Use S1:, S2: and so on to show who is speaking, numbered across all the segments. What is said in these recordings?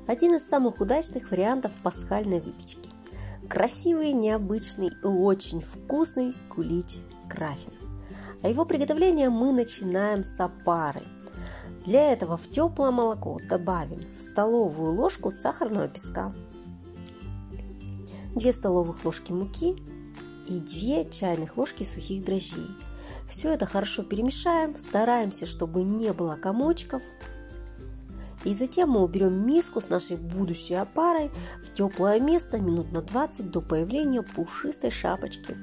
S1: Один из самых удачных вариантов пасхальной выпечки. Красивый, необычный и очень вкусный кулич краффин. А его приготовление мы начинаем с опары. Для этого в теплое молоко добавим столовую ложку сахарного песка, 2 столовых ложки муки и 2 чайных ложки сухих дрожжей. Все это хорошо перемешаем, стараемся, чтобы не было комочков. И затем мы уберем миску с нашей будущей опарой в теплое место минут на 20 до появления пушистой шапочки.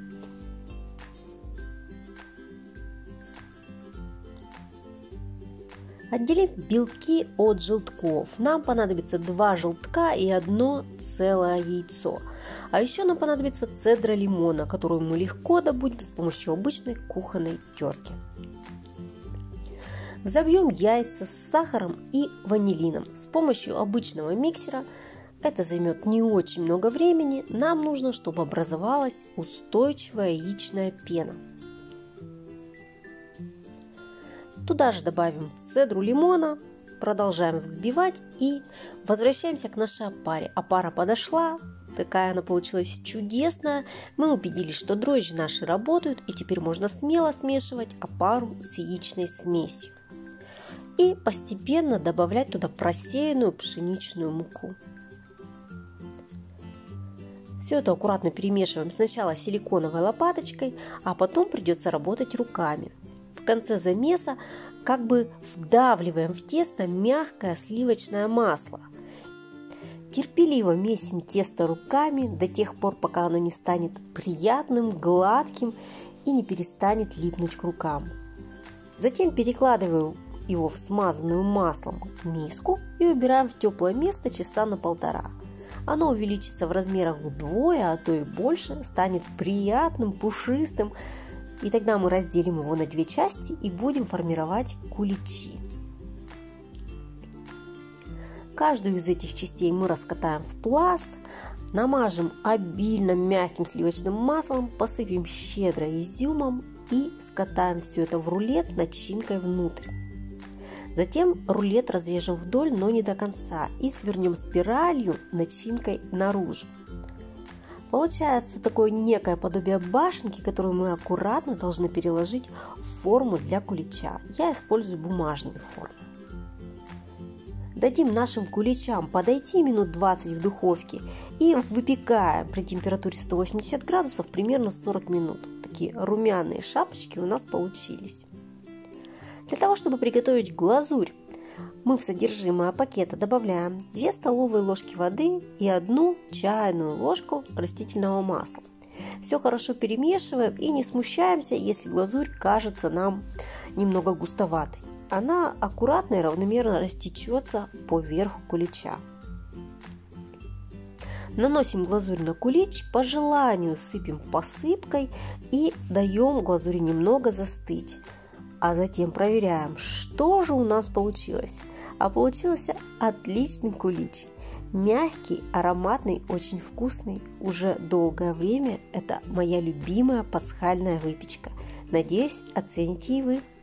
S1: Отделим белки от желтков. Нам понадобится 2 желтка и 1 целое яйцо. А еще нам понадобится цедра лимона, которую мы легко добудем с помощью обычной кухонной терки. Взобьем яйца с сахаром и ванилином с помощью обычного миксера. Это займет не очень много времени. Нам нужно, чтобы образовалась устойчивая яичная пена. Туда же добавим цедру лимона, продолжаем взбивать и возвращаемся к нашей опаре. Опара подошла, такая она получилась чудесная. Мы убедились, что дрожжи наши работают, и теперь можно смело смешивать опару с яичной смесью. И постепенно добавлять туда просеянную пшеничную муку. Все это аккуратно перемешиваем сначала силиконовой лопаточкой, а потом придется работать руками. В конце замеса как бы вдавливаем в тесто мягкое сливочное масло. Терпеливо месим тесто руками до тех пор, пока оно не станет приятным, гладким и не перестанет липнуть к рукам. Затем перекладываю его в смазанную маслом миску и убираем в теплое место часа на 1,5. Оно увеличится в размерах вдвое, а то и больше, станет приятным, пушистым. И тогда мы разделим его на 2 части и будем формировать куличи. Каждую из этих частей мы раскатаем в пласт, намажем обильно мягким сливочным маслом, посыпем щедро изюмом и скатаем все это в рулет начинкой внутрь. Затем рулет разрежем вдоль, но не до конца, и свернем спиралью начинкой наружу. Получается такое некое подобие башенки, которую мы аккуратно должны переложить в форму для кулича. Я использую бумажные формы. Дадим нашим куличам подойти минут 20 в духовке и выпекаем при температуре 180 градусов примерно 40 минут. Такие румяные шапочки у нас получились. Для того, чтобы приготовить глазурь, мы в содержимое пакета добавляем 2 столовые ложки воды и 1 чайную ложку растительного масла. Все хорошо перемешиваем и не смущаемся, если глазурь кажется нам немного густоватой. Она аккуратно и равномерно растечется по верху кулича. Наносим глазурь на кулич, по желанию сыпем посыпкой и даем глазури немного застыть. А затем проверяем, что же у нас получилось. А получился отличный кулич. Мягкий, ароматный, очень вкусный. Уже долгое время это моя любимая пасхальная выпечка. Надеюсь, оцените и вы.